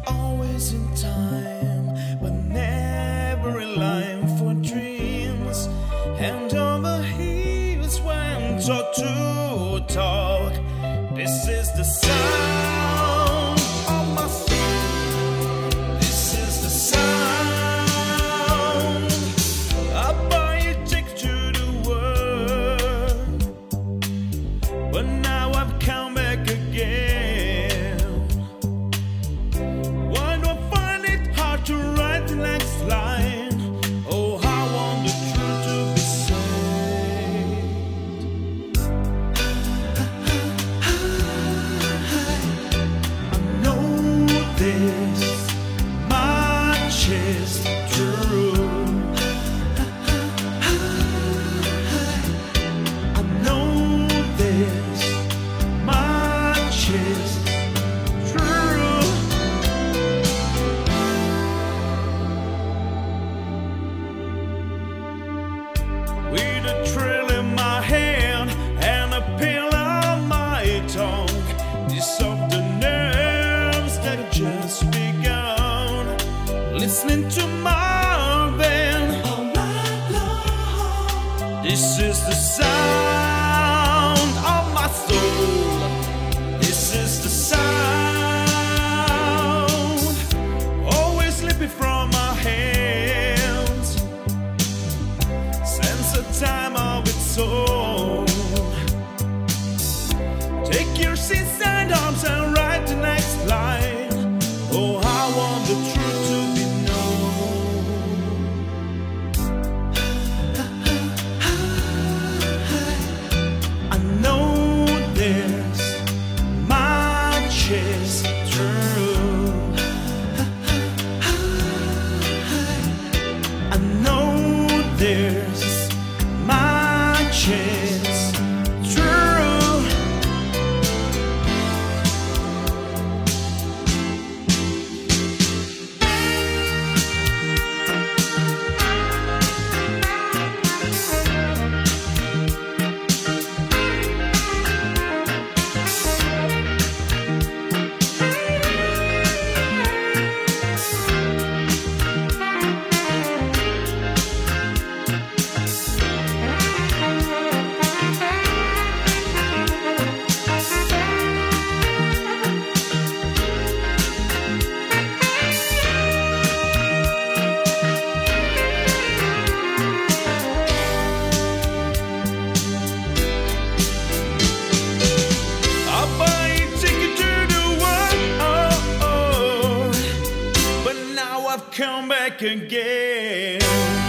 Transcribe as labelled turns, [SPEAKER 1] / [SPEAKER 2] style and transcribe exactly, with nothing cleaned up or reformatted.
[SPEAKER 1] always in time, but never in line for dreams. Hand over heels when taught to talk. This is the sound of my soul. This is the sound. I buy a ticket to the world, but now I've come back again. Why do I find it hard to write the next line? Oh, I want the truth to be saved. I know this much is true. I know this much is true. With a thrill in my hand and a pill on my tongue, these of the nerves that have just begun. Listening to Marvin all night long. This is the sound of my soul. This is the sound, always slipping from my hands. Sense a time of its own. Take your seats and arms and write the next line. Oh, I want the truth to be known. I know this much is true. I know there's much is true. I'll buy a ticket to the world, but now I've come back again.